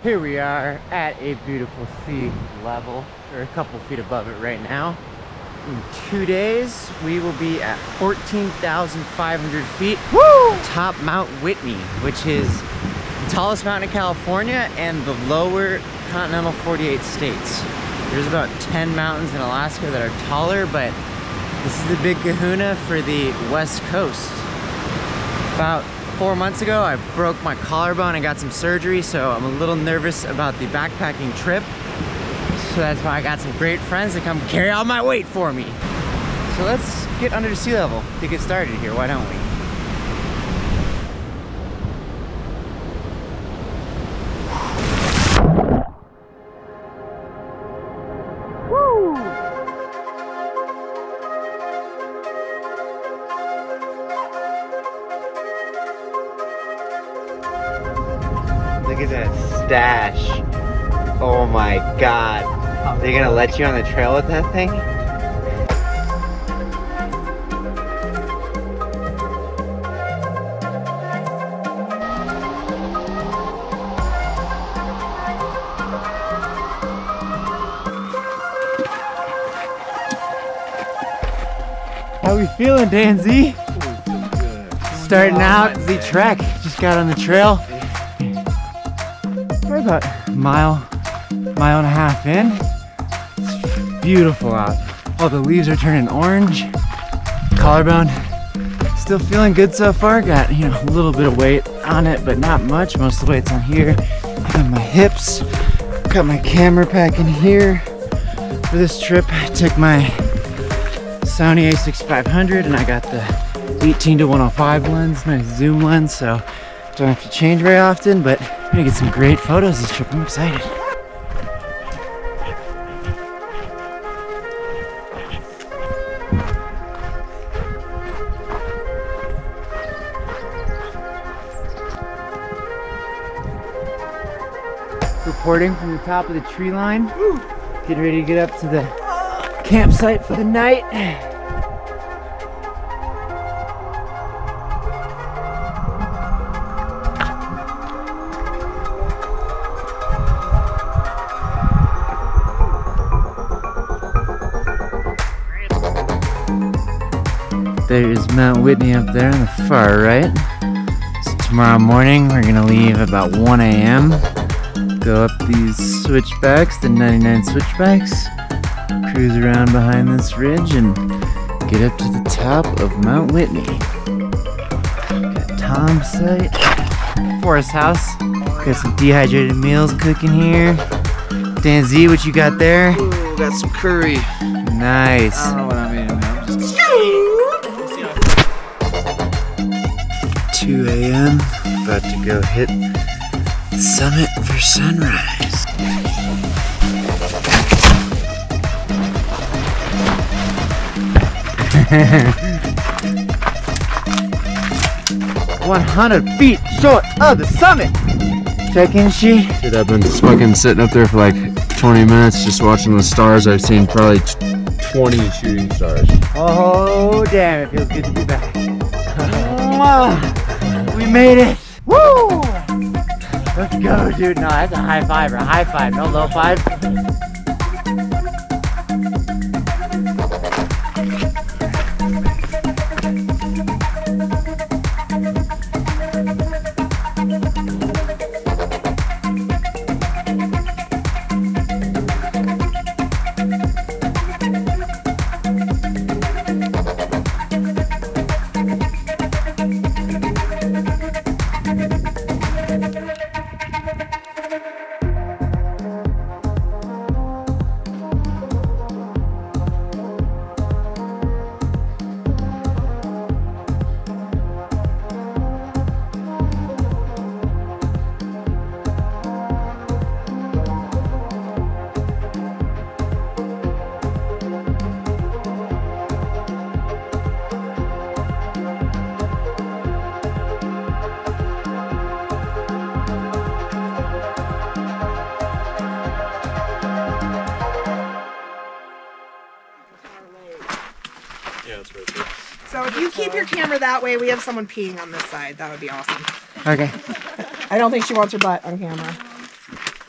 Here we are at a beautiful sea level. We're a couple feet above it right now. In 2 days, we will be at 14,500 feet. Woo! Top Mount Whitney, which is the tallest mountain in California and the lower continental 48 states. There's about 10 mountains in Alaska that are taller, but this is the big kahuna for the West Coast. About 4 months ago, I broke my collarbone and got some surgery, so I'm a little nervous about the backpacking trip. So that's why I got some great friends to come carry all my weight for me. So let's get under the sea level to get started here, why don't we? Look at that stash. Oh my god. They're gonna let you on the trail with that thing? How we feeling, Dan Z? Starting out the trek. Just got on the trail. We're about a mile and a half in. It's beautiful out. All the leaves are turning orange. Collarbone, still feeling good so far. Got, you know, a little bit of weight on it, but not much. Most of the weight's on here. On my hips. Got my camera pack in here. For this trip, I took my Sony a6500 and I got the 18-105 lens, nice zoom lens, so don't have to change very often, but I'm gonna get some great photos this trip. I'm excited. Reporting from the top of the tree line. Getting ready to get up to the campsite for the night. There's Mount Whitney up there on the far right. So tomorrow morning we're gonna leave about 1 a.m. Go up these switchbacks, the 99 switchbacks, cruise around behind this ridge and get up to the top of Mount Whitney. Got Tom's site, Forest House. Got some dehydrated meals cooking here. Dan Z, what you got there? Ooh, got some curry. Nice. I don't know what I mean. 2 a.m. About to go hit the summit for sunrise. "100 feet short of the summit." Check-in sheet. Dude, I've been fucking sitting up there for like 20 minutes just watching the stars. I've seen probably 20 shooting stars. Oh damn, it feels good to be back. We made it! Woo! Let's go, dude. No, that's a high five or a high five, no low five. Yeah, it's right there. So if you keep your camera that way, we have someone peeing on this side. That would be awesome. Okay. I don't think she wants her butt on camera.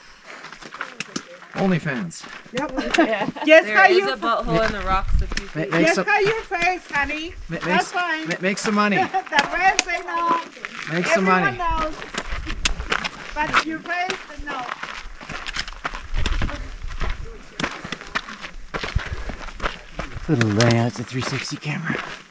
OnlyFans. Yep. Yeah. Guess There how is you a butthole in the rocks if you Make guess some, how your face, honey. That's fine. make some money. The rest they know. Make some money. Everyone knows. But your face, they know. Little layout, it's a 360 camera.